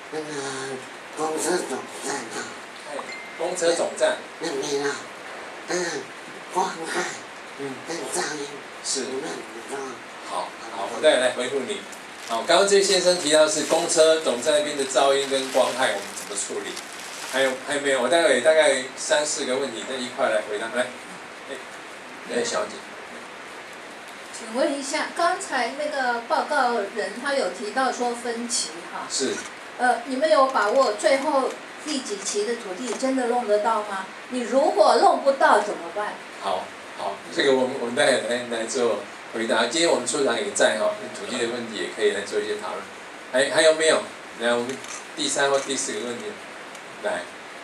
那个公车总站啊， 公车总站那边啊，光害，跟噪音， 是。 你们知道？ 好，我再来回复你。好，刚刚这位先生提到是公车总站那边的噪音跟光害，我们怎么处理？还有没有？我大概3、4个问题，再一块来回答。来，小姐。 请问一下，刚才那个报告人他有提到说分期哈？ 是。 你们有把握最后第几期的土地真的弄得到吗？你如果弄不到怎么办？ 好，这个我们待会来做回答。今天我们处长也在哈，土地的问题也可以来做一些讨论。还有没有？来，我们第3或第4个问题，来，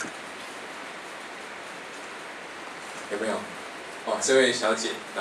有没有？这位小姐来。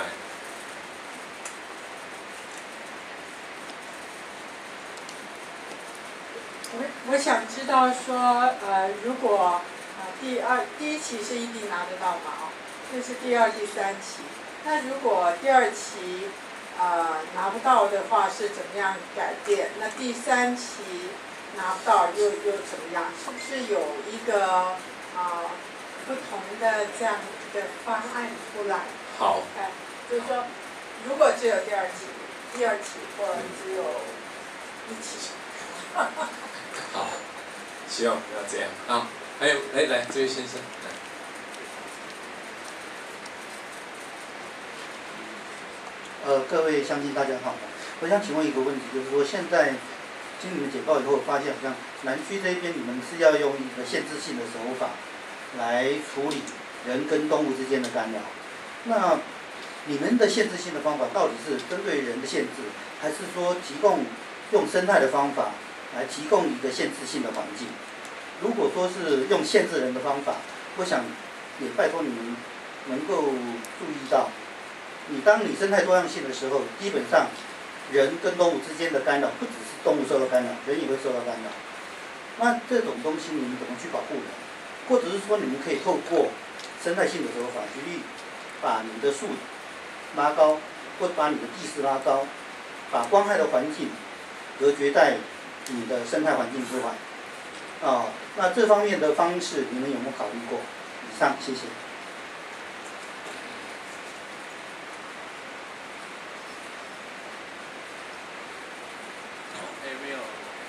我想知道说，如果第一期是一定拿得到嘛？这是第2、第3期。那如果第2期拿不到的话，是怎么样改变？那第3期拿不到又怎么样？是不是有一个不同的这样一个方案出来？ 好。 就是说，如果只有第2期或者只有1期。 好，希望不要这样啊。还有，来，这位先生， 来。各位乡亲大家好，我想请问一个问题，就是说现在经你们简报以后，发现好像南区这边你们是要用一个限制性的手法来处理人跟动物之间的干扰。那你们的限制性的方法到底是针对人的限制，还是说提供用生态的方法来提供一个限制性的环境？如果说是用限制人的方法，我想也拜托你们能够注意到，当你生态多样性的时候，基本上人跟动物之间的干扰，不只是动物受到干扰，人也会受到干扰。那这种东西你们怎么去保护人？或者是说你们可以透过生态性的手法，举例把你的树拉高，或把你的地势拉高，把光害的环境隔绝在你的生态环境之外。那这方面的方式你们有没有考虑过？以上，谢谢。 还有没有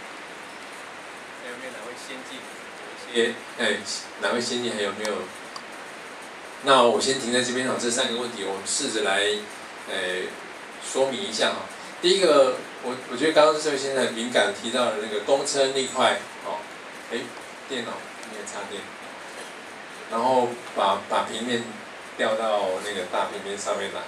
哪位先进？哪位先进还有没有？那我先停在这边这3个问题，我们试着来说明一下哈。第一个，我觉得刚刚这位先生很敏感提到的那个公车那块电脑没有插电，然后把平面调到那个大平面上面来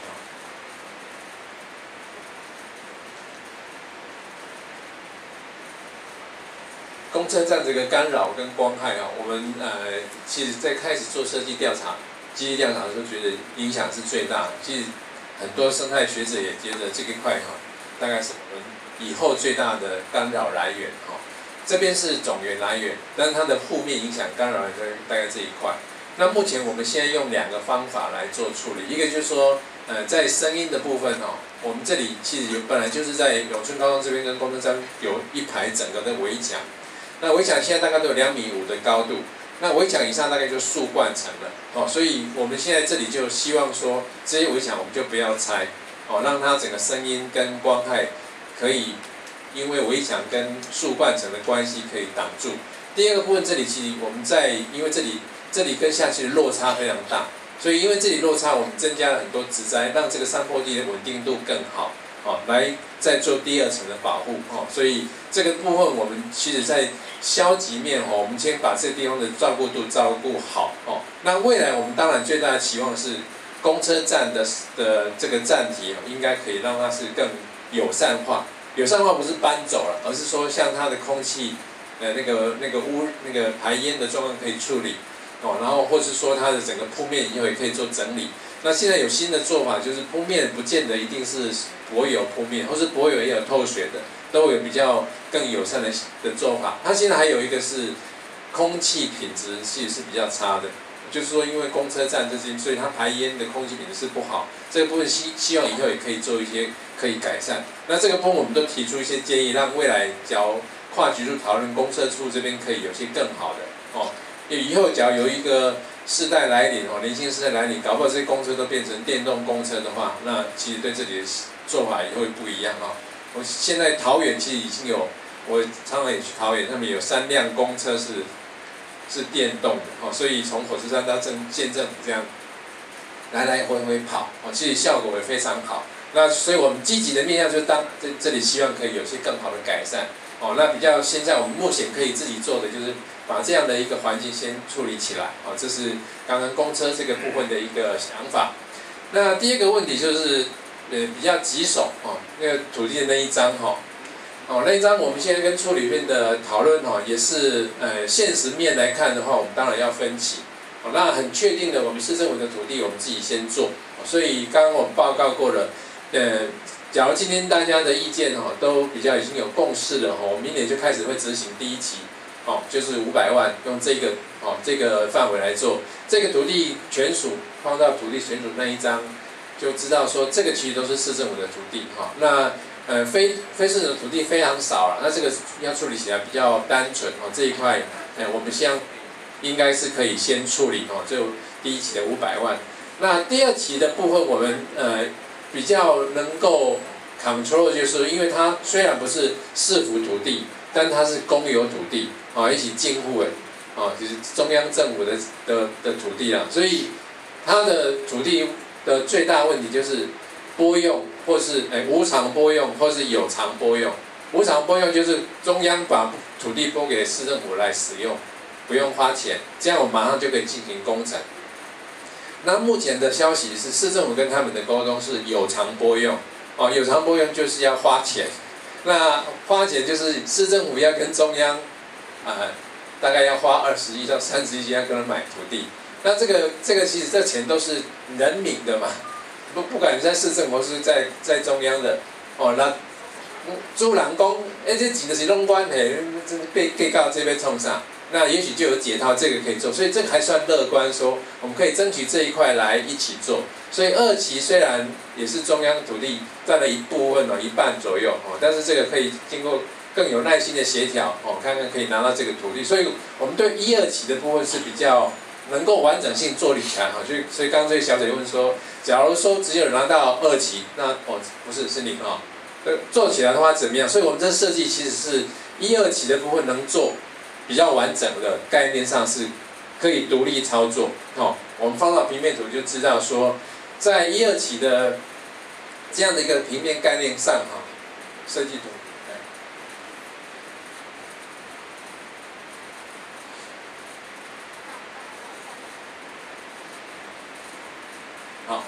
公车站这个干扰跟光害我们其实在开始做设计调查、基地调查的时候，觉得影响是最大的。其实很多生态学者也觉得这一块大概是我们以后最大的干扰来源这边是总源来源，但是它的负面影响干扰来源大概这一块。那目前我们现在用2个方法来做处理，一个就是说在声音的部分我们这里其实本来就是在永春高中这边跟公车站有一排整个的围墙。那围墙现在大概都有2.5米的高度，那围墙以上大概就树冠层了所以我们现在这里就希望说这些围墙我们就不要拆让它整个声音跟光害可以因为围墙跟树冠层的关系可以挡住。第2个部分，这里其实我们因为这里跟下去的落差非常大，所以因为这里落差，我们增加了很多植栽，让这个山坡地的稳定度更好来再做第2层的保护所以这个部分我们其实在消极面我们先把这个地方的照顾度照顾好那未来我们当然最大的期望是公车站的这个站体应该可以让它是更友善化。友善化不是搬走了，而是说像它的空气那个排烟的状况可以处理然后或是说它的整个铺面以后也可以做整理。那现在有新的做法，就是铺面不见得一定是柏油铺面，或是柏油也有透水的，都有比较更友善的做法。它现在还有一个是空气品质其实是比较差的，就是说因为公车站这些，所以它排烟的空气品质是不好。这个部分希望以后也可以做一些可以改善。那这个部分我们都提出一些建议，让未来跨局处讨论，公测处这边可以有些更好的哦。以后假如有一个世代来临哦，年轻世代来临，搞不好这些公车都变成电动公车的话，那其实对这里的做法也会不一样哦。我现在桃园其实已经有，我常常也去桃园，他们有3辆公车是电动的哦，所以从火车站到县政府这样来来回回跑哦，其实效果也非常好。那所以我们积极的面向就是这里希望可以有些更好的改善哦。那比较现在我们目前可以自己做的就是把这样的一个环境先处理起来哦，这是刚刚公车这个部分的一个想法。那第二个问题就是比较棘手哦，那个土地的那一张哈哦，那一张我们现在跟处里面的讨论哈也是现实面来看的话，我们当然要分歧哦。那很确定的，我们市政府的土地我们自己先做，所以刚刚我们报告过了。假如今天大家的意见都比较已经有共识了我明年就开始会执行第1期就是500万，用这个范围来做。这个土地权属放到土地权属那一张，就知道说这个其实都是市政府的土地那非市政府的土地非常少了，那这个要处理起来比较单纯这一块我们应该是可以先处理就第1期的500万。那第2期的部分我们比较能够 control， 就是因为它虽然不是市府土地，但它是公有土地一起进户就是中央政府的土地啦，所以它的土地的最大问题就是拨用或是无偿拨用或是有偿拨用。无偿拨用就是中央把土地拨给市政府来使用，不用花钱，这样我马上就可以进行工程。那目前的消息是，市政府跟他们的沟通是有偿拨用有偿拨用就是要花钱。那花钱就是市政府要跟中央大概要花20亿到30亿要跟人买土地。那这个其实这钱都是人民的嘛，不管你在市政府是在中央的那主人讲这钱就是弄关被告这边冲上。那也许就有解套，这个可以做，所以这个还算乐观，说我们可以争取这一块来一起做。所以2期虽然也是中央土地占了一部分1半左右但是这个可以经过更有耐心的协调看看可以拿到这个土地。所以我们对1、2期的部分是比较能够完整性做理强所以刚刚这位小姐问说，假如说只有拿到2期，那不是你做起来的话怎么样？所以我们这设计其实是1、2期的部分能做。比较完整的概念上是可以独立操作我们放到平面图就知道说，在1、2期的这样的一个平面概念上设计图好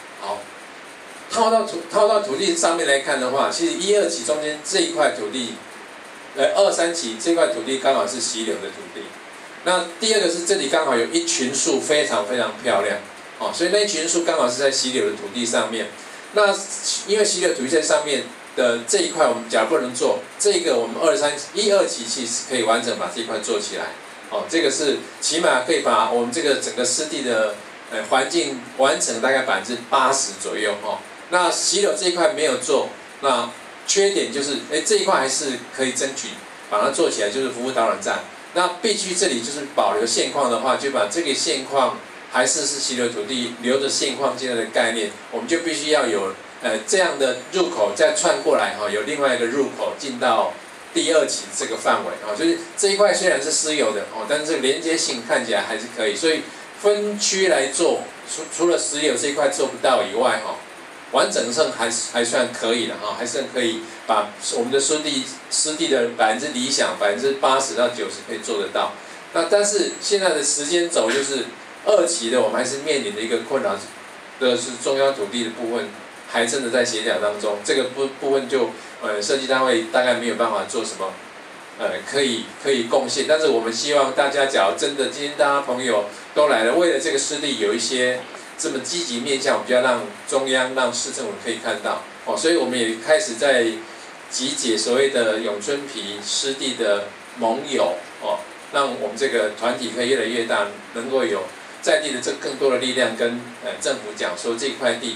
套到土地上面来看的话，其实1、2期中间这一块土地。2、3期这块土地刚好是溪流的土地，那第二个是这里刚好有一群树非常非常漂亮所以那一群树刚好是在溪流的土地上面。那因为溪流土地在上面的这一块，我们假如不能做，这个我们1、2期其实可以完整把这一块做起来这个是起码可以把我们这个整个湿地的环境完成大概80%左右那溪流这一块没有做，那缺点就是这一块还是可以争取把它做起来，就是服务导览站。那必须这里就是保留现况的话，就把这个现况还是溪流土地留着现况现在的概念，我们就必须要有这样的入口再串过来有另外一个入口进到第2期这个范围就是这一块虽然是私有的但是这个连接性看起来还是可以，所以分区来做，除了私有这一块做不到以外完整上还算可以的还算可以把我们的湿地的理想80%到90%可以做得到。那但是现在的时间轴就是2期的，我们还是面临的一个困扰的是中央土地的部分还真的在协调当中，这个部分就设计单位大概没有办法做什么可以贡献。但是我们希望大家假如真的今天大家朋友都来了，为了这个湿地有一些这么积极面向，我们就要让中央、让市政府可以看到所以我们也开始在集结所谓的永春皮湿地的盟友让我们这个团体可以越来越大，能够有在地的更多的力量跟政府讲说这块地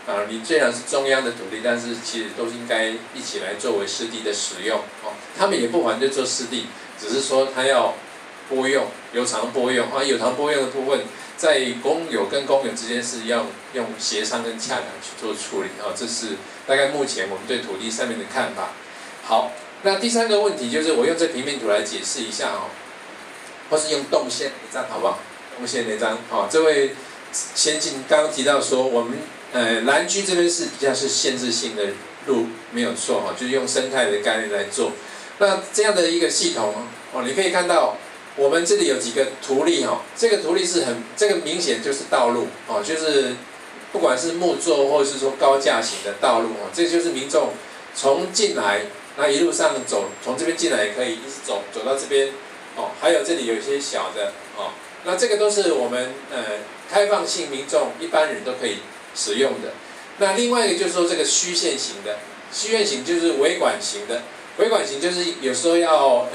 你虽然是中央的土地，但是其实都应该一起来作为湿地的使用哦。他们也不反对做湿地，只是说他要拨用，有偿拨用啊，有偿拨用的部分，在公有跟公有之间是要用协商跟洽谈去做处理啊。这是大概目前我们对土地上面的看法。好，那第三个问题就是我用这平面图来解释一下哦，或是用动线那张好不好？动线那张哦，这位先进刚刚提到说我们。南区这边是比较是限制性的路，没有错哈，就是用生态的概念来做。那这样的一个系统哦，你可以看到我们这里有几个图例哈，这个图例是这个明显就是道路哦，就是不管是木作或者是说高架型的道路哦，这就是民众从进来，那一路上走，从这边进来也可以一直走到这边哦，还有这里有一些小的哦，那这个都是我们开放性民众一般人都可以使用的。那另外一个就是说这个虚线型的，虚线型就是维管型的，维管型就是有时候要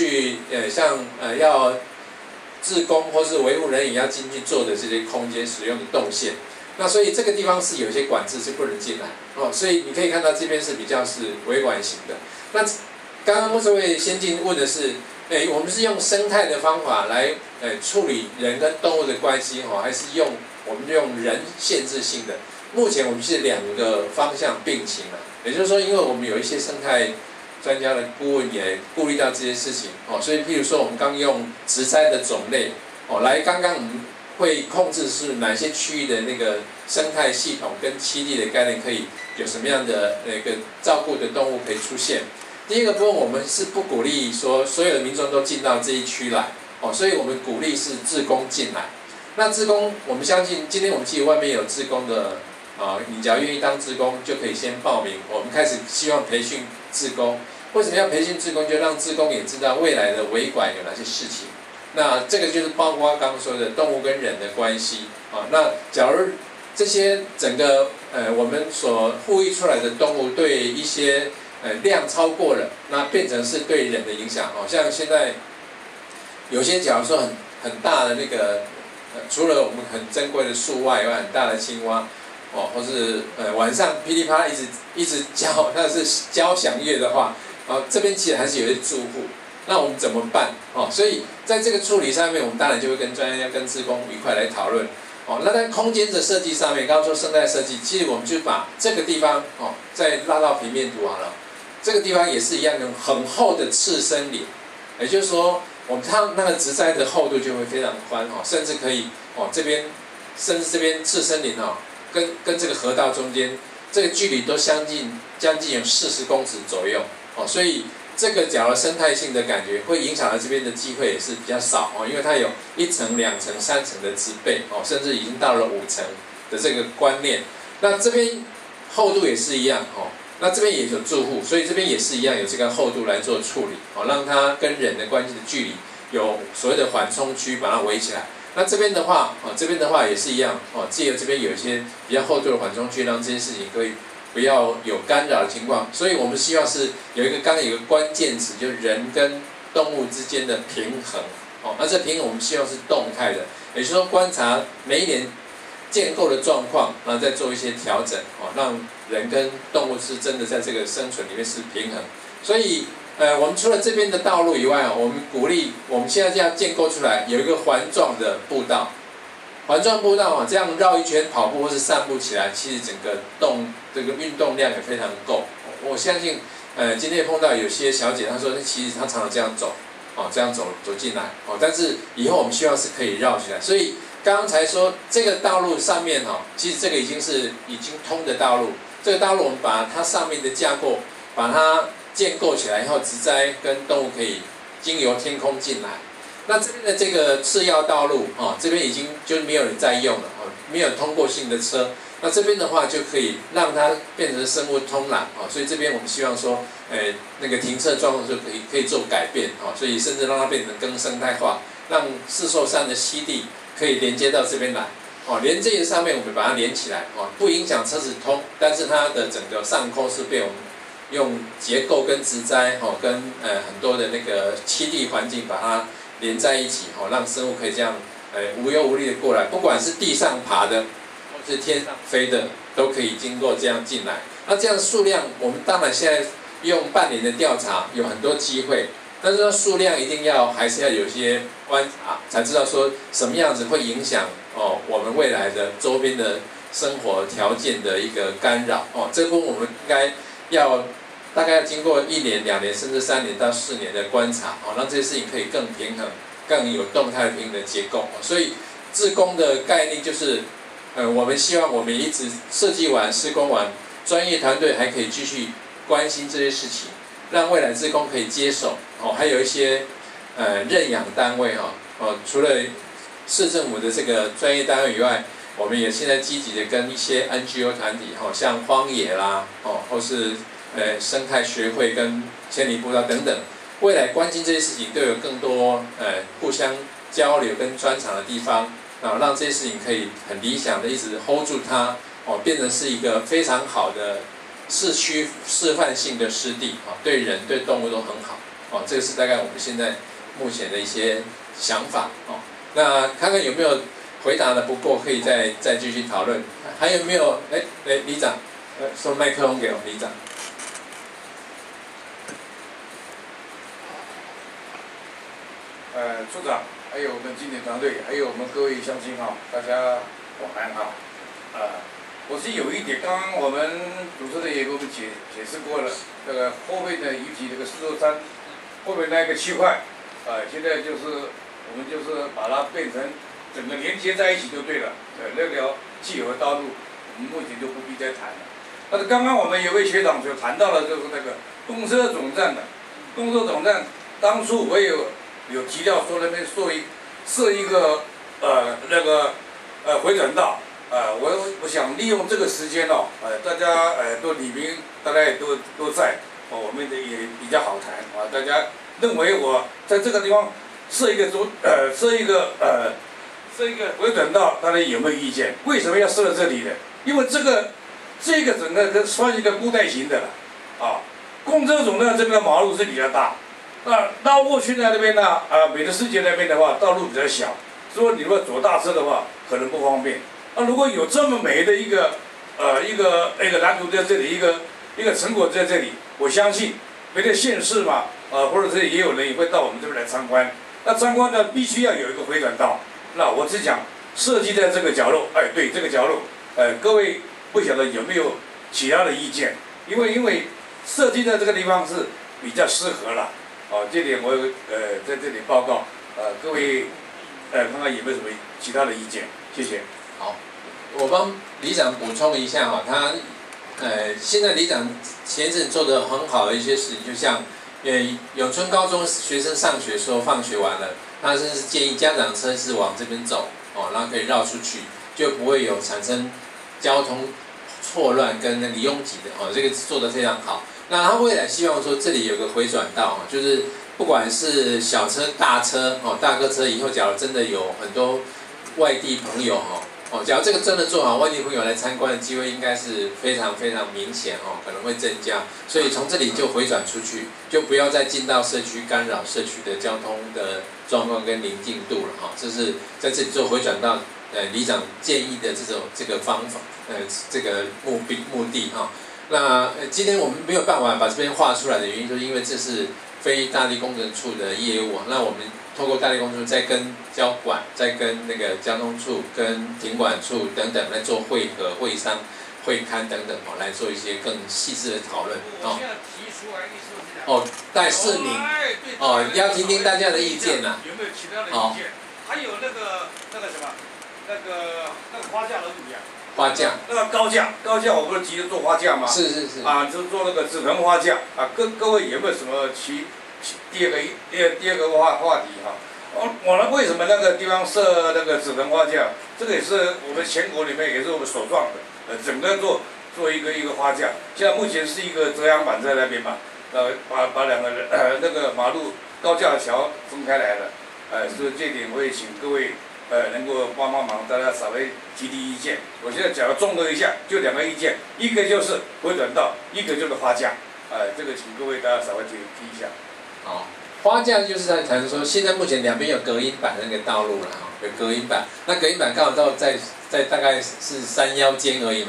要志工或是维护人员要进去做的这些空间使用的动线。那所以这个地方是有些管制是不能进来哦，所以你可以看到这边是比较是维管型的。那刚刚这位先进问的是，我们是用生态的方法来处理人跟动物的关系哦，还是我们用人限制性的？目前我们是两个方向并行了，也就是说，因为我们有一些生态专家的顾问也顾虑到这些事情哦，所以譬如说我们刚用植栽的种类哦，刚刚我们会控制是哪些区域的那个生态系统跟栖地的概念可以有什么样的那个照顾的动物可以出现。第一个部分我们是不鼓励说所有的民众都进到这一区来哦，所以我们鼓励是志工进来。那志工，我们相信今天我们其实外面有志工的你只要愿意当志工就可以先报名。我们开始希望培训志工，为什么要培训志工？就让志工也知道未来的维管有哪些事情。那这个就是包括刚刚说的动物跟人的关系啊。那假如这些整个我们所呼吁出来的动物对一些量超过了，那变成是对人的影响哦。像现在有些假如说很大的那个除了我们很珍贵的树外，有很大的青蛙哦，或是晚上噼里啪啦一直叫，那是交响乐的话，这边其实还是有些住户，那我们怎么办哦？所以在这个处理上面，我们当然就会跟专家跟志工一块来讨论哦。那在空间的设计上面，刚刚说生态设计，其实我们就把这个地方哦再拉到平面图好了。这个地方也是一样用很厚的次生林，也就是说，它那个植栽的厚度就会非常宽哦，甚至可以哦这边，甚至这边次生林哦，跟这个河道中间这个距离都将近有40公尺左右哦，所以这个假如生态性的感觉会影响到这边的机会也是比较少哦，因为它有1层、2层、3层的植被哦，甚至已经到了5层的这个观念。那这边厚度也是一样哦。那这边也有住户，所以这边也是一样有这个厚度来做处理，哦，让它跟人的关系的距离有所谓的缓冲区把它围起来。那这边的话，也是一样，哦，借由这边有一些比较厚度的缓冲区，让这些事情可以不要有干扰的情况。所以我们希望是有刚刚有一个关键词，就是人跟动物之间的平衡，哦，那这平衡我们希望是动态的，也就是说观察每一年建构的状况，然后再做一些调整，哦，让人跟动物是真的在这个生存里面是平衡。所以，我们除了这边的道路以外，我们鼓励我们现在这样建构出来有一个环状的步道，环状步道这样绕一圈跑步或是散步起来，其实整个这个运动量也非常够。我相信，今天碰到有些小姐她说，其实她常常这样走，哦，这样走进来，哦，但是以后我们希望是可以绕起来，所以。刚才说这个道路上面其实这个已经通的道路。这个道路我们把它上面的架构把它建构起来以后，植栽跟动物可以经由天空进来。那这边的这个次要道路这边已经就没有人在用了没有通过性的车。那这边的话就可以让它变成生物通览所以这边我们希望说，那个停车状况就可以做改变所以甚至让它变成更生态化，让四兽山的栖地。可以连接到这边来，连接的上面我们把它连起来，不影响车子通，但是它的整个上空是被我们用结构跟植栽，跟很多的那个栖地环境把它连在一起，让生物可以这样无忧无虑的过来，不管是地上爬的，或是天上飞的， 都可以经过这样进来。那这样数量，我们当然现在用半年的调查有很多机会，但是说数量一定要还是要有些观察，才知道说什么样子会影响我们未来的周边的生活条件的一个干扰这部分我们应该要大概要经过1年、2年甚至3年到4年的观察让这些事情可以更平衡、更有动态平衡的结构所以志工的概念就是我们希望我们一直设计完、施工完，专业团队还可以继续关心这些事情，让未来志工可以接手还有一些认养单位除了市政府的这个专业单位以外，我们也现在积极的跟一些 NGO 团体像荒野啦或是生态学会跟千里步道等等，未来关心这些事情都有更多互相交流跟专长的地方让这些事情可以很理想的一直 hold 住它变成是一个非常好的市区示范性的湿地对人对动物都很好这个是大概我们现在目前的一些想法那看看有没有回答的不够，可以再继续讨论。还有没有？里长，送麦克风给我们里长。 处长，还有我们经理团队，还有我们各位乡亲大家晚安我是有一点，刚刚我们主持人也给我们解释过了，这个后面的尤其这个423后面那个区块，现在就是我们就是把它变成整个连接在一起就对了，那条汽油道路我们目前就不必再谈了。但是刚刚我们有位学长就谈到了，就是那个公车总站的，公车总站当初我也有提到说那边设一个那个回转道。我想利用这个时间大家都李明大家也都在，我们的也比较好谈大家认为我在这个地方设一个回转道，大家有没有意见？为什么要设这里呢？因为这个整个算一个布袋型的了公车总站这边的马路是比较大，绕过去那边呢美的世界那边的话道路比较小，所以你如果左大车的话可能不方便。如果有这么美的一个蓝图在这里，一个成果在这里，我相信别的县市嘛，或者是也有人也会到我们这边来参观。那参观呢，必须要有一个回转道。那我只讲设计在这个角落，对这个角落，各位不晓得有没有其他的意见？因为设计在这个地方是比较适合了。这点我在这里报告，各位看看有没有什么其他的意见？谢谢。 好，我帮里长补充一下他现在里长前一阵做的很好的一些事情，就像永春高中学生上学的时候放学完了，他甚至建议家长车是往这边走然后可以绕出去，就不会有产生交通错乱跟那个拥挤的这个做得非常好。那他未来希望说这里有个回转道就是不管是小车、大车大客车，以后假如真的有很多外地朋友假如这个真的做好，外地朋友来参观的机会应该是非常非常明显可能会增加，所以从这里就回转出去，就不要再进到社区干扰社区的交通的状况跟宁静度了这是在这里做回转到里长建议的这个方法这个目的那今天我们没有办法把这边画出来的原因，就是因为这是非大地工程处的业务那我们透过大地工程处再跟交管、再跟那个交通处、跟停管处等等来做会合、会商、会刊等等来做一些更细致的讨论我现在提出来意思是这样待市民要听听大家的意见呐。 有没有其他的意见？还有那个什么，那个花架的怎么样？ 花架。那个高架，我不是急着做花架吗？ 是。 就做那个纸盆花架各位有没有什么第二个话题我呢为什么那个地方设那个纸盆花架？这个也是我们全国里面也是我们首创的，整个做一个花架。现在目前是一个遮阳板在那边嘛，把两个那个马路高架桥分开来了，所以这点我也请各位能够帮忙，大家稍微提意见。我现在讲综合一下，就2个意见，一个就是回转道，一个就是花架，这个请各位大家稍微提一下。 好，花架就是在谈说，现在目前两边有隔音板的那个道路了有隔音板，那隔音板刚好在大概是山腰间而已嘛，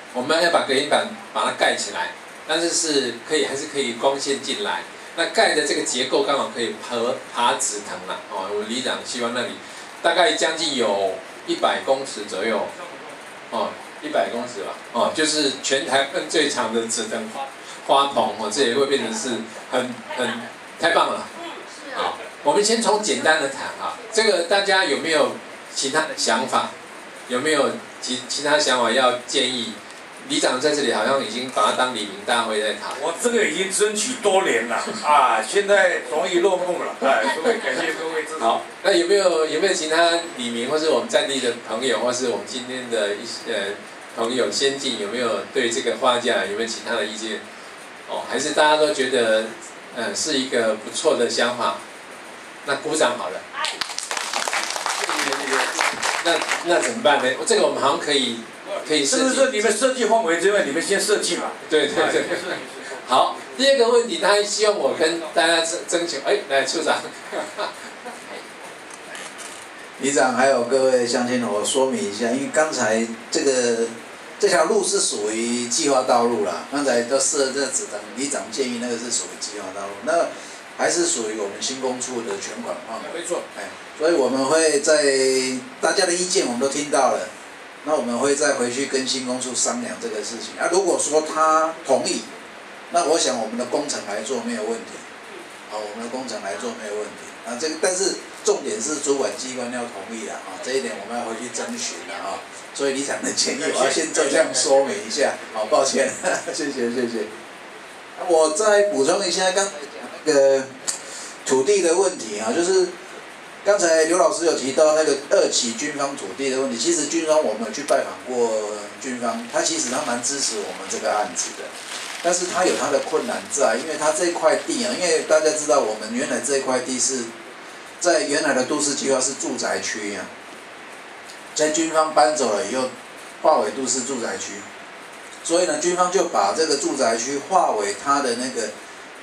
我们要把隔音板把它盖起来，但是还是可以光线进来。那盖的这个结构刚好可以爬直藤啦。哦，我们里长希望那里大概将近有100公尺左右，哦，100公尺吧，哦，就是全台湾最长的紫藤花棚哦，这也会变成是很太棒了。好，我们先从简单的谈啊，这个大家有没有其他的想法？有没有其他想法要建议？里长在这里好像已经把它当里民大会在谈。 我这个已经争取多年了啊，现在终于落幕了，哎，各位感谢各位支持。 好，那有没有其他里民或是我们在地的朋友，或是我们今天的一些朋友先进，有没有对这个花价有没有其他的意见？哦，还是大家都觉得是一个不错的想法？那鼓掌好了。那怎么办呢？这个我们好像可以设计。 是你们设计范围之外，你们先设计嘛。 对。好，第二个问题，他希望我跟大家征求，来处长。 里长还有各位乡亲，我说明一下，因为刚才这条路是属于计划道路啦，刚才都设这个指灯，里长建议那个是属于计划道路，那还是属于我们新工处的全款范围。 没错， 所以我们会在大家的意见我们都听到了，那我们会再回去跟新工处商量这个事情。如果说他同意，那我想我们的工程来做没有问题，我们的工程来做没有问题。这个但是重点是主管机关要同意啦，这一点我们要回去征询啦。所以里长的建议我要先这样说明一下，抱歉，谢谢。我再补充一下刚才讲那个土地的问题啊，就是刚才刘老师有提到那个2期军方土地的问题，其实军方我们有去拜访过军方，他其实他蛮支持我们这个案子的，但是他有他的困难在，因为他这块地啊，因为大家知道我们原来这块地是在原来的都市计划是住宅区啊，在军方搬走了以后划为都市住宅区，所以呢军方就把这个住宅区划为他的那个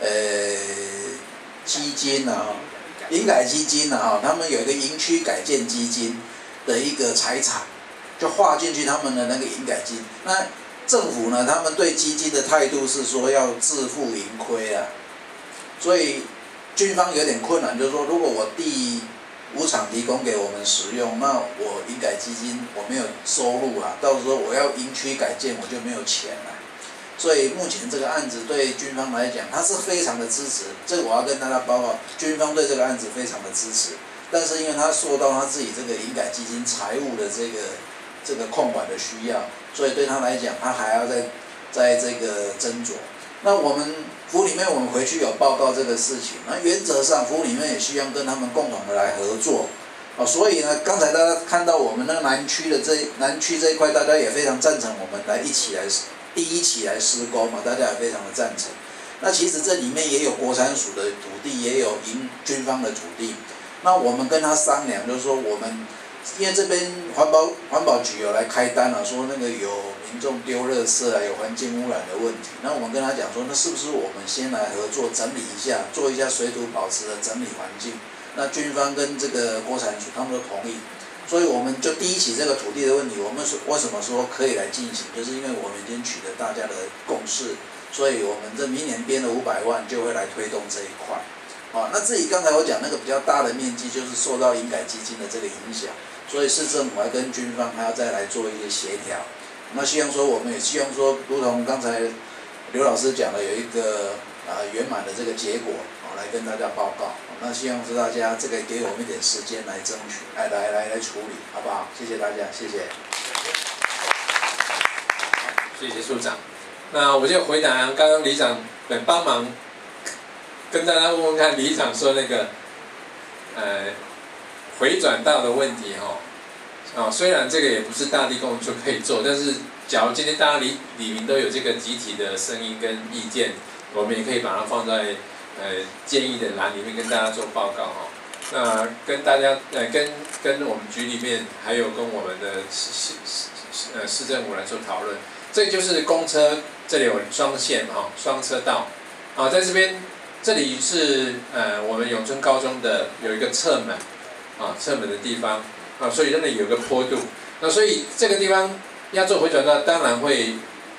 基金啊，营改基金啊，他们有一个营区改建基金的一个财产，就划进去他们的那个营改基金。那政府呢，他们对基金的态度是说要自负盈亏啊，所以军方有点困难，就是说如果我地无偿提供给我们使用，那我营改基金我没有收入啊，到时候我要营区改建我就没有钱了。所以目前这个案子对军方来讲，他是非常的支持。这个我要跟大家报告，军方对这个案子非常的支持。但是因为他受到他自己这个营改基金财务的这个控管的需要，所以对他来讲，他还要在这个斟酌。那我们府里面我们回去有报告这个事情，那原则上府里面也希望跟他们共同的来合作。所以呢，刚才大家看到我们那个南区这一块，大家也非常赞成我们来第一期来施工嘛，大家也非常的赞成。那其实这里面也有国产署的土地，也有军方的土地。那我们跟他商量，就是说我们因为这边环保局有来开单了，说那个有民众丢垃圾啊，有环境污染的问题。那我们跟他讲说，那是不是我们先来合作整理一下，做一下水土保持的整理环境？那军方跟这个国产署他们都同意。所以我们就第一期这个土地的问题，我们为什么说可以来进行，就是因为我们已经取得大家的共识，所以我们这明年编的500万就会来推动这一块。那至于刚才我讲那个比较大的面积，就是受到营改基金的这个影响，所以市政府还跟军方还要再来做一些协调。那希望说我们也希望说，如同刚才刘老师讲的，有一个圆满的这个结果来跟大家报告。那希望是大家这个给我们一点时间来争取，来处理，好不好？谢谢大家，谢谢。 谢谢处长。那我就回答刚刚里长帮忙跟大家问问看，里长说那个回转道的问题虽然这个也不是大地公就可以做，但是假如今天大家里民都有这个集体的声音跟意见，我们也可以把它放在建议的栏里面跟大家做报告那跟大家跟我们局里面还有跟我们的市政府来做讨论。这就是公车，这里有双线双车道在这里是我们永春高中的有一个侧门侧门的地方所以那里有个坡度。那所以这个地方要做回转道，当然会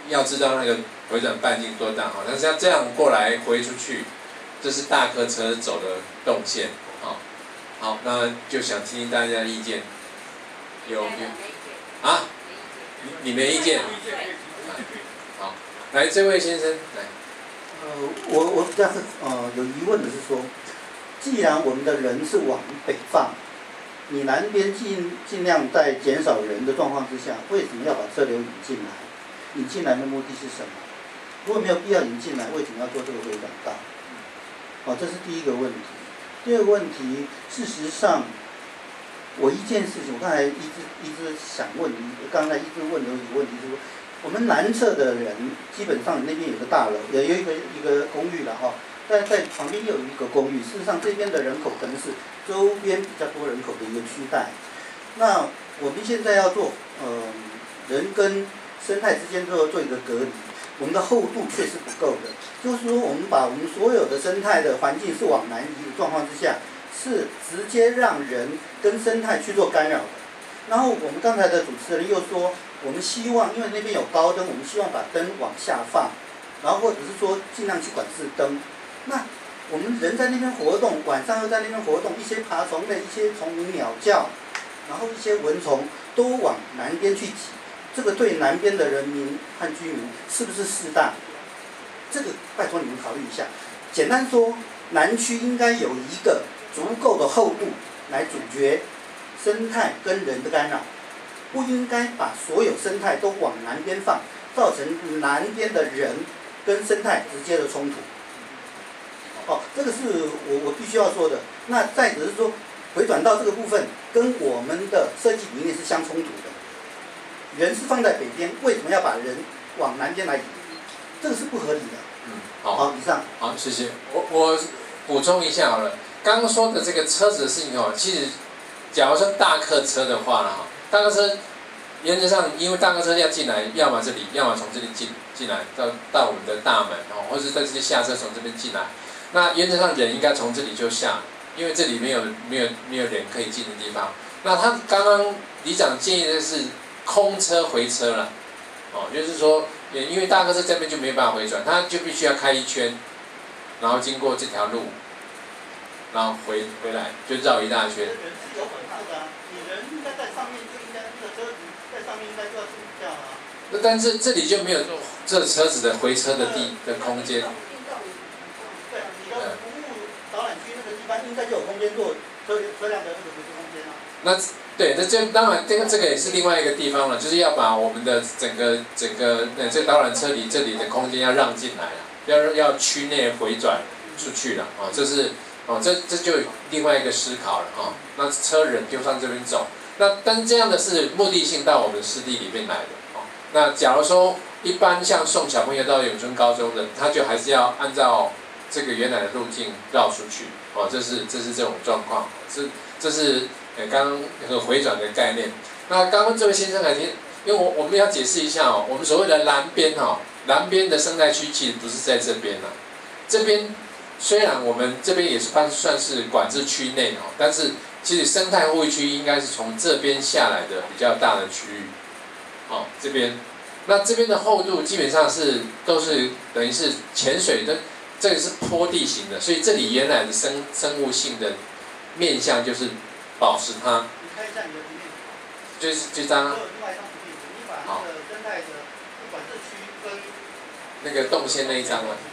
要知道那个回转半径多大哈，但是要这样过来回出去，这是大客车走的动线啊。好，那就想听听大家的意见，有啊？你没意见？好，来这位先生来。 我比较有疑问的是说，既然我们的人是往北放，你南边尽量在减少人的状况之下，为什么要把车流引进来？引进来的目的是什么？如果没有必要引进来，为什么要做这个回转道？这是第一个问题。第二个问题，事实上，我一件事情，我刚才一直想问你，刚才一直问的一个问题是说，我们南侧的人基本上那边有个大楼，也有一个公寓了哈，在旁边又有一个公寓。事实上，这边的人口可能是周边比较多人口的一个区带。那我们现在要做人跟生态之间做一个隔离，我们的厚度确实不够的。就是说，我们把我们所有的生态的环境是往南移的状况之下，是直接让人跟生态去做干扰的。然后我们刚才的主持人又说，我们希望因为那边有高灯，我们希望把灯往下放，然后或者是说尽量去管制灯。那我们人在那边活动，晚上又在那边活动，一些爬虫类、一些虫鸣鸟叫，然后一些蚊虫都往南边去挤。这个对南边的人民和居民是不是适当？这个拜托你们考虑一下。简单说，南区应该有一个足够的厚度来阻绝生态跟人的干扰，不应该把所有生态都往南边放，造成南边的人跟生态直接的冲突。这个是我必须要说的。那再只是说，回转到这个部分跟我们的设计理念是相冲突的。人是放在北边，为什么要把人往南边来移？这个是不合理的。好，以上。 好，谢谢。我补充一下好了，刚刚说的这个车子的事情其实，假如说大客车的话呢，大客车原则上，因为大客车要进来，要么这里，要么从这里进来到我们的大门或者在这里下车从这边进来。那原则上人应该从这里就下，因为这里没有人可以进的地方。那他刚刚里长建议的是空车回车了，就是说，因为大客车这边就没办法回转，他就必须要开一圈，然后经过这条路，然后回来就绕一大圈。 人是有本事的，你人应该在上面，就应该那个车子在上面应该就要睡觉了。 但是这里就没有这车子的回车的空间。 对，你的服务导览区那个地方应该就有空间做车辆的那个回车空间啊。那对，这当然这个也是另外一个地方了，就是要把我们的整个这个导览车里这里的空间要让进来了，要区内回转出去了这是这就另外一个思考了那车人就上这边走，但是这样的是目的性到我们湿地里面来的那假如说一般像送小朋友到永春高中的，他就还是要按照这个原来的路径绕出去这是这种状况，这是刚刚那个回转的概念。那刚刚这位先生因为我们要解释一下我们所谓的南边的生态区其实不是在这边这边虽然我们这边也是算是管制区内但是其实生态护育区应该是从这边下来的比较大的区域这边，那这边的厚度基本上都是等于是浅水的，这个是坡地型的，所以这里原来的生物性的面向就是保持它。 你看一下你的图片。 就是这张。 另外一张图片，你把那个生态的管制区跟那个动线那一张了。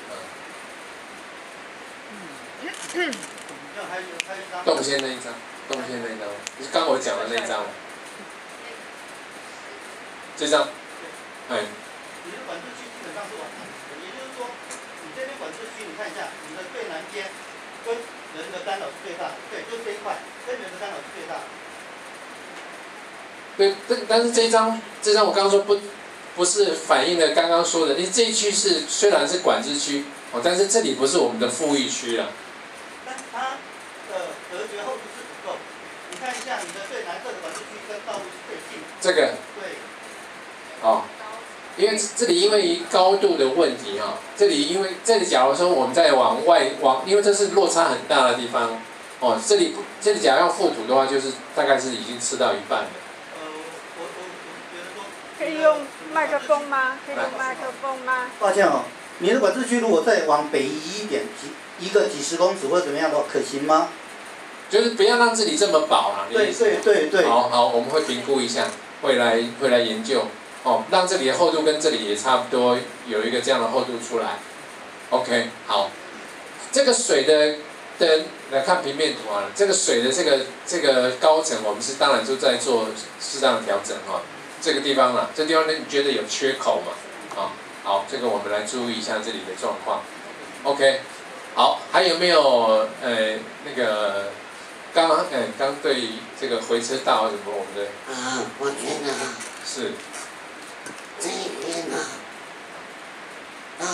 动线那一张，就是刚我讲的那一张。这张。 你的管制区基本上是往南的，也就是说，你这边管制区，你看一下，你的最南边跟人的干扰是最大的，对，就这一块跟人的干扰是最大的。 对，但是这张我刚刚说不是反映了刚刚说的，因为这一区虽然是管制区但是这里不是我们的富裕区了。 但它的隔绝厚度是不够，你看一下你的最南侧的管制区跟道路是最近的。 这个。 对。 因为这里因为高度的问题这里假如说我们再往外因为这是落差很大的地方这里假如要覆土的话，就是大概是已经吃到一半了。 我觉得说可以用麦克风吗？可以用麦克风吗？ 抱歉哦，你的管制区如果再往北移一点，一个几十公尺或者怎么样的话，可行吗？ 就是不要让这里这么饱啊。 对。 好，我们会评估一下，会来研究，哦，让这里的厚度跟这里也差不多，有一个这样的厚度出来。OK， 好，这个水的来看平面图啊，这个水的这个高层，我们是当然就在做适当的调整哈。这个地方呢，这地方呢，你觉得有缺口嘛？啊，好，这个我们来注意一下这里的状况。OK， 好，还有没有那个刚对这个回车道什么我们的？ 我觉得是这一边呢，要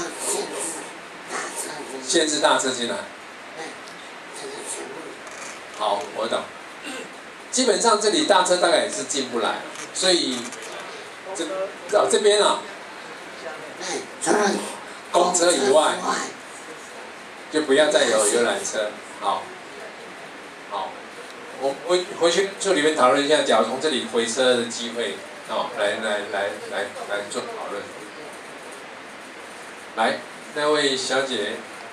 限制大车进来。这个全部。 好，我懂。基本上这里大车大概也是进不来，所以这边啊， 除了公车以外，就不要再有游览车。好，我回去就里面讨论一下，假如从这里回车的机会，哦，来做讨论。来，那位小姐。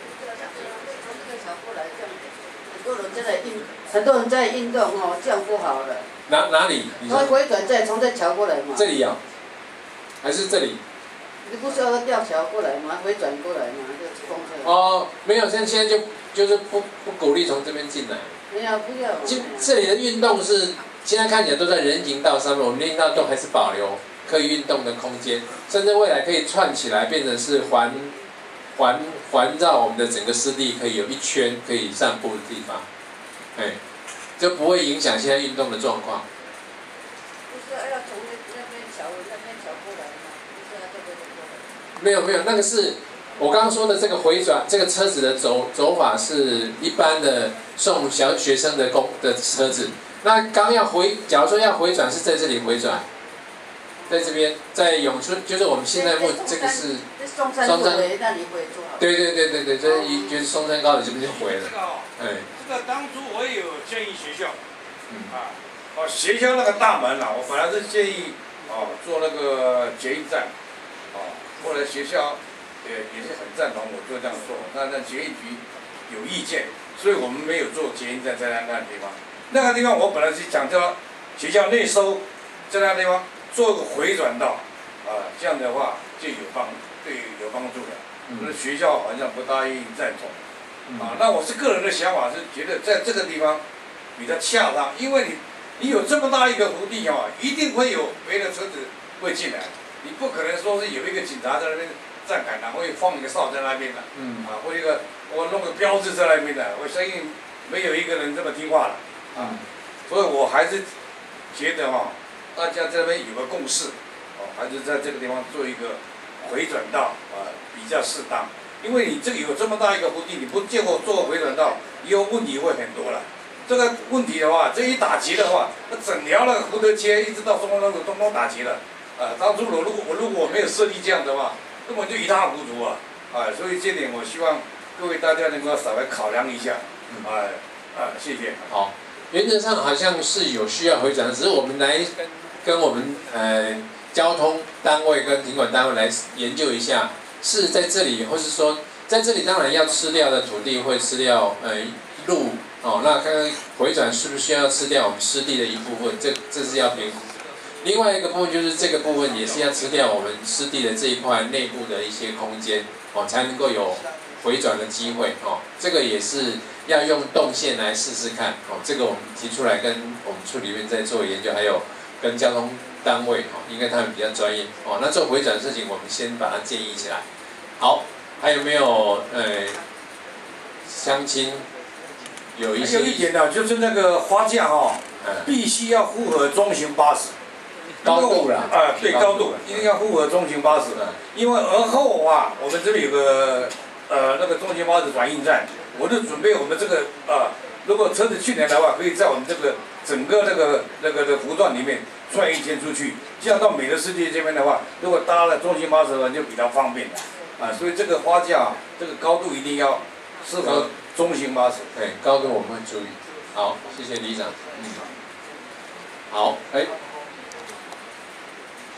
很多人在运动哦，这样不好了。 哪里？ 回转再从这桥过来嘛。 这里啊，还是这里？ 你不是要吊桥过来吗？回转过来嘛，就公车。 哦，没有，现在就是不鼓励从这边进来。 没有，不要。 这里的运动是现在看起来都在人行道上面，我们人行道都还是保留可以运动的空间，甚至未来可以串起来，变成是环绕我们的整个湿地，可以有一圈可以散步的地方，就不会影响现在运动的状况。 不是要从那边桥过来吗？不是要这边过来。 没有，那个是我刚刚说的这个回转，这个车子的走法是一般的送小学生的车子。那假如说要回转，是在这里回转，在这边，在永春，就是我们现在这个是松山那里会做好。 对，这就是松山高的这边就回了。 这个当初我也有建议学校，学校那个大门我本来是建议做那个捷运站，后来学校也是很赞同我做这样做，那捷运局有意见，所以我们没有做捷运站在那个地方。那个地方我本来是讲叫学校内收，在那个地方做个回转道，这样的话就有帮助的。那学校好像不大愿意赞同，那我是个人的想法是觉得在这个地方比较恰当，因为你有这么大一个幅地一定会有别的车子会进来，你不可能说是有一个警察在那边站岗，然后会放一个哨在那边的，或我弄个标志在那边的，我相信没有一个人这么听话了，所以我还是觉得大家这边有个共识，还是在这个地方做一个回转道，比较适当。因为你这个有这么大一个幅地，你不借我做回转道，以后问题会很多了。这个问题的话，这一打结的话，那整条那个福德街一直到中关路通通打结了。当初如果没有设计这样的话，根本就一塌糊涂啊！所以这点我希望各位大家能够稍微考量一下。谢谢。 好，原则上好像是有需要回转，只是我们来跟我们交通单位跟停管单位来研究一下，是在这里，或是说在这里当然要吃掉的土地会吃掉路那看看回转是不是需要吃掉我们湿地的一部分，这是要评估。另外一个部分就是这个部分也是要吃掉我们湿地的这一块内部的一些空间才能够有回转的机会这个也是要用动线来试试看这个我们提出来跟我们处里面在做研究，还有跟交通单位应该他们比较专业那做回转的事情我们先把它建议起来。好，还有没有乡亲有一些还有一点呢，就是那个花架必须要符合中型巴士高度啦， 对，高度一定要符合中型巴士因为而后我们这里有个那个中型巴士转运站，我就准备我们这个如果车子去年的话，可以在我们这个整个那个的幅段里面转一圈出去，这样到美的世界这边的话，如果搭了中型巴士的话就比较方便所以这个花架这个高度一定要适合中型巴士。 对，高度我们会注意。好，谢谢李长。好，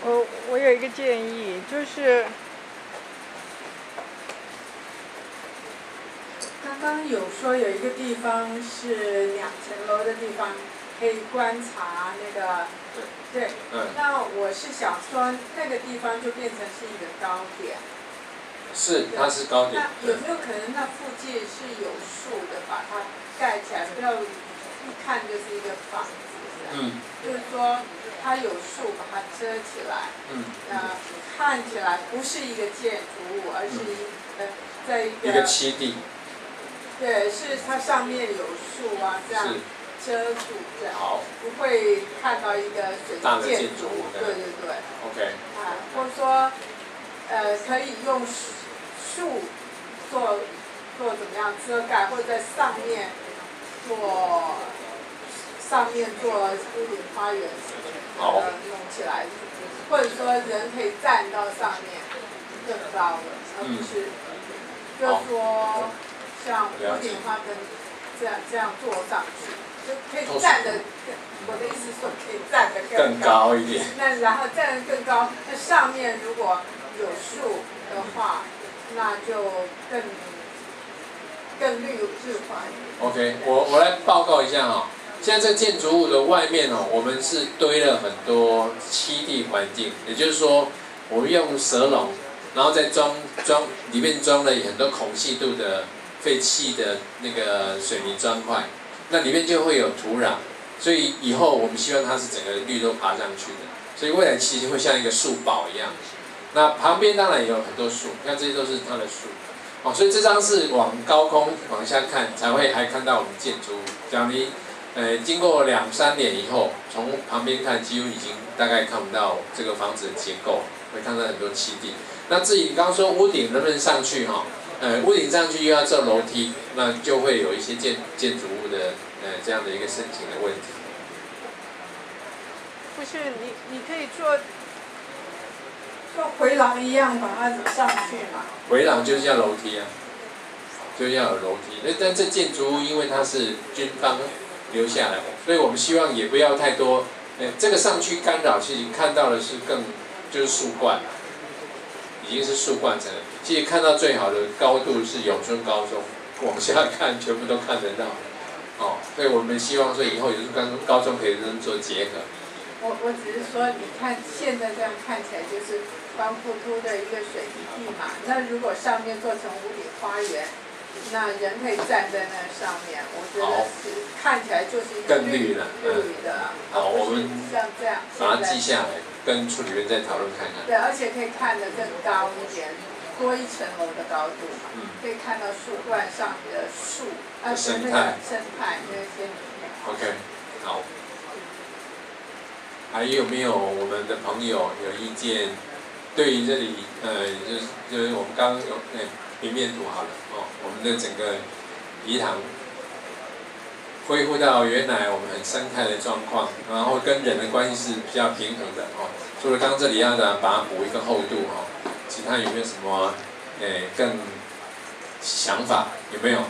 我有一个建议，就是刚刚有说有一个地方是2层楼的地方，可以观察那个，对，那我是想说那个地方就变成是一个高点。 是，它是高点。 那有没有可能那附近是有树的，把它盖起来，不要一看就是一个房子？就是说它有树把它遮起来，看起来不是一个建筑物，而是在一个栖地。对， 是它上面有树啊，这样遮住，这样不会看到一个水泥建筑物。对对对。 OK。 或者说可以用树做怎么样遮盖，或者在上面做屋顶花园，弄起来，或者说人可以站到上面更高的，而不是就是说像屋顶花盆这样坐上去，就可以站得我的意思说可以站得更高一点。 那然后站得更高，那上面如果有树的话，那就更绿化一点。 OK， 我来报告一下哈。现在这个建筑物的外面哦，我们是堆了很多栖地环境，也就是说，我们用蛇笼，然后再里面装了很多孔隙度的废弃的那个水泥砖块，那里面就会有土壤，所以以后我们希望它是整个绿都爬上去的，所以未来其实会像一个树堡一样。那旁边当然也有很多树，看这些都是它的树，哦，所以这张是往高空往下看才会还看到我们建筑物。假如你经过2-3年以后，从旁边看，几乎已经大概看不到这个房子的结构，会看到很多栖地。那至于你刚刚说屋顶能不能上去哈？屋顶上去又要走楼梯，那就会有一些建筑物的这样的一个申请的问题。 不是你可以做回廊一样把它上去嘛？ 回廊就是要楼梯啊，就要有楼梯。但这建筑物因为它是军方留下来的，所以我们希望也不要太多，这个上去干扰，其实看到的是就是树冠，已经是树冠层了。其实看到最好的高度是永春高中，往下看全部都看得到，哦，所以我们希望说以后永春高中可以跟做结合。 我只是说，你看现在这样看起来就是光秃秃的一个水泥地嘛，那如果上面做成屋顶花园，那人可以站在那上面，我觉得是看起来就是一个更绿的， 好，我们像这样把它记下来，跟处理员再讨论看看。 对，而且可以看得更高一点，多1层楼的高度嘛，可以看到树冠上的树， 生态那些里面。 OK， 好。还有没有我们的朋友有意见？对于这里，就是我们刚刚有平面图好了哦，我们的整个颐堂恢复到原来我们很生态的状况，然后跟人的关系是比较平衡的哦。除了刚刚这里要的把它补一个厚度哦，其他有没有什么更想法？有没有？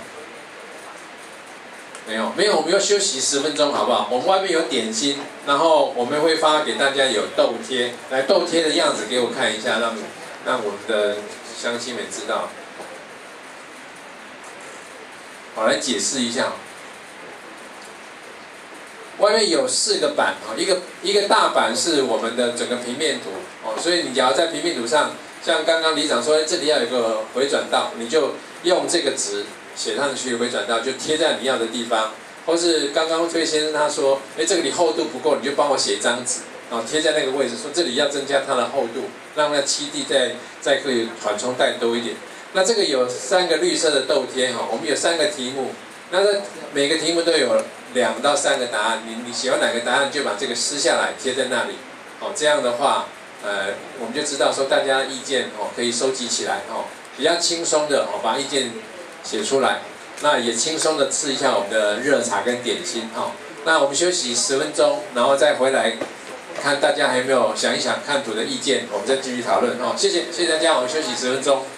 没有，我们要休息10分钟，好不好？我们外面有点心，然后我们会发给大家有豆贴，来豆贴的样子给我看一下，让我们的乡亲们知道。好，来解释一下。外面有4个板哦，一个大板是我们的整个平面图哦，所以你只要在平面图上，像刚刚里长说，这里要有一个回转道，你就用这个值写上去回转道，就贴在你要的地方，或是刚刚崔先生他说，这个你厚度不够，你就帮我写一张纸，然后贴在那个位置，说这里要增加它的厚度，让那栖地再可以缓冲带多一点。那这个有3个绿色的豆贴哈，我们有3个题目，那每个题目都有2到3个答案，你喜欢哪个答案就把这个撕下来贴在那里，哦，这样的话，我们就知道说大家意见哦可以收集起来哦，比较轻松的哦把意见写出来，那也轻松的吃一下我们的热茶跟点心哈。那我们休息10分钟，然后再回来看大家还有没有想一想看图的意见，我们再继续讨论哦。谢谢大家，我们休息10分钟。